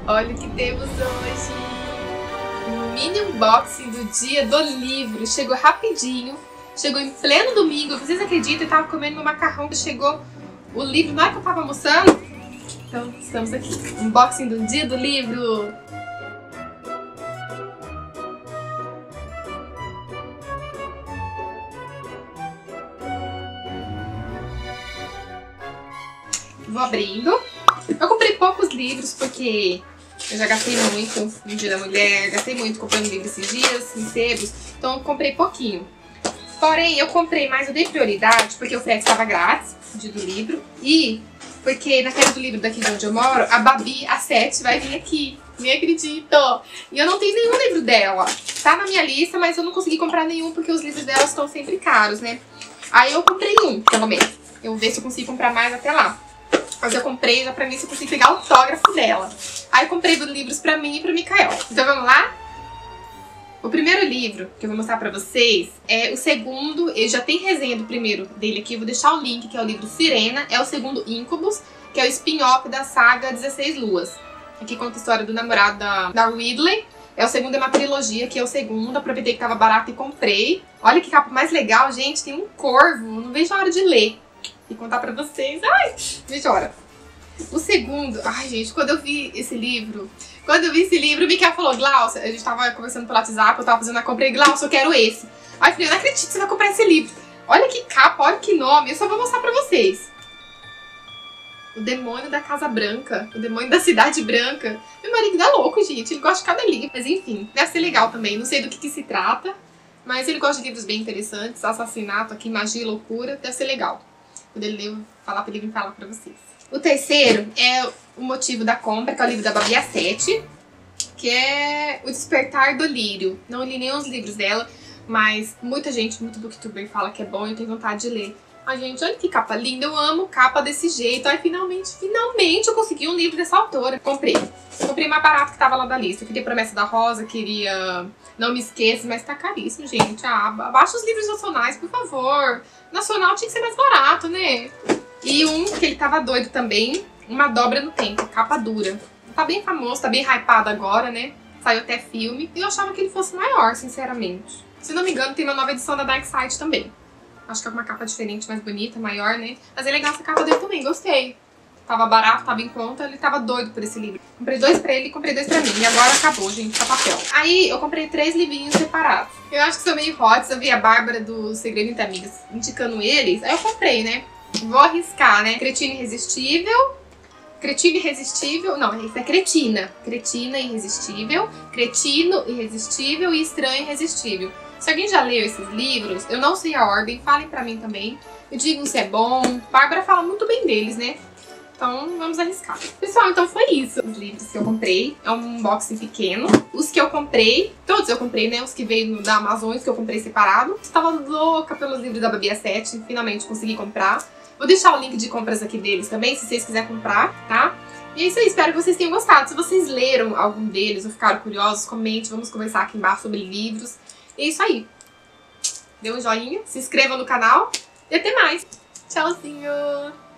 Olha o que temos hoje. Um mini unboxing do dia do livro. Chegou rapidinho. Chegou em pleno domingo. Vocês acreditam? Eu tava comendo meu macarrão. Chegou o livro na hora que eu tava almoçando. Então, estamos aqui. Unboxing do dia do livro. Vou abrindo. Eu comprei poucos livros porque eu já gastei muito no Dia da Mulher, gastei muito comprando livros esses dias, em sebos, então eu comprei pouquinho. Porém, eu comprei mais, eu dei prioridade porque o frete estava grátis, no dia do livro, e porque na Feira do Livro daqui de onde eu moro, a Babi, a 7, vai vir aqui. Nem acredito! E eu não tenho nenhum livro dela. Tá na minha lista, mas eu não consegui comprar nenhum porque os livros dela estão sempre caros, né? Aí eu comprei um, pelo menos. Eu vou ver se eu consigo comprar mais até lá. Mas eu comprei já pra mim se eu consigo pegar o autógrafo dela. Aí eu comprei livros pra mim e pro Mikael. Então vamos lá? O primeiro livro que eu vou mostrar pra vocês é o segundo. Ele já tem resenha do primeiro dele aqui. Eu vou deixar o link, que é o livro Sirena. É o segundo Incubus, que é o spin-off da saga 16 Luas. Aqui conta a história do namorado da Ridley. É o segundo, é uma trilogia, que é o segundo. Aproveitei que tava barato e comprei. Olha que capa mais legal, gente. Tem um corvo. Não vejo a hora de ler e contar pra vocês. Ai, veja a hora. O segundo, ai gente, quando eu vi esse livro, o Mikael falou, Glaucia, a gente tava conversando pelo WhatsApp, eu tava fazendo a compra e Glaucia, eu quero esse. Aí eu falei, eu não acredito que você vai comprar esse livro. Olha que capa, olha que nome, eu só vou mostrar pra vocês. O Demônio da Casa Branca, o Demônio da Cidade Branca. Meu marido dá louco, gente, ele gosta de cada livro. Mas enfim, deve ser legal também, não sei do que se trata, mas ele gosta de livros bem interessantes, assassinato aqui, magia e loucura, deve ser legal. Quando ele ler, falar pra ele vir falar pra vocês. O terceiro é o motivo da compra, que é o livro da Babi a 7, que é O Despertar do Lírio. Não li nenhum dos livros dela, mas muita gente, muito booktuber fala que é bom e eu tenho vontade de ler. Ai, gente, olha que capa linda, eu amo capa desse jeito. Ai, finalmente eu consegui um livro dessa autora. Comprei mais barato que tava lá da lista. Eu queria Promessa da Rosa, queria Não Me Esqueça, mas tá caríssimo, gente. Abaixa os livros nacionais, por favor. Nacional tinha que ser mais barato, né? E um que ele tava doido também, Uma Dobra no Tempo, capa dura. Tá bem famoso, tá bem hypado agora, né? Saiu até filme. E eu achava que ele fosse maior, sinceramente. Se não me engano, tem uma nova edição da Dark Side também. Acho que é uma capa diferente, mais bonita, maior, né? Mas é legal essa capa dele também, gostei. Tava barato, tava em conta, ele tava doido por esse livro. Comprei 2 pra ele e comprei 2 pra mim. E agora acabou, gente, tá papel. Aí eu comprei 3 livrinhos separados. Eu acho que sou meio hot, eu vi a Bárbara do Segredo Entre Amigas indicando eles. Aí eu comprei, né? Vou arriscar, né? Cretina Irresistível. Cretina Irresistível. Não, isso é Cretina. Cretina Irresistível. Cretino Irresistível e Estranho Irresistível. Se alguém já leu esses livros, eu não sei a ordem, falem pra mim também. Eu digo se é bom. Bárbara fala muito bem deles, né? Então, vamos arriscar. Pessoal, então foi isso. Os livros que eu comprei. É um unboxing pequeno. Os que eu comprei, todos eu comprei, né? Os que veio da Amazon, os que eu comprei separado. Estava louca pelos livros da Babi a 7. Finalmente consegui comprar. Vou deixar o link de compras aqui deles também, se vocês quiserem comprar, tá? E é isso aí, espero que vocês tenham gostado. Se vocês leram algum deles ou ficaram curiosos, comente. Vamos conversar aqui embaixo sobre livros. E é isso aí. Dê um joinha, se inscreva no canal e até mais. Tchauzinho!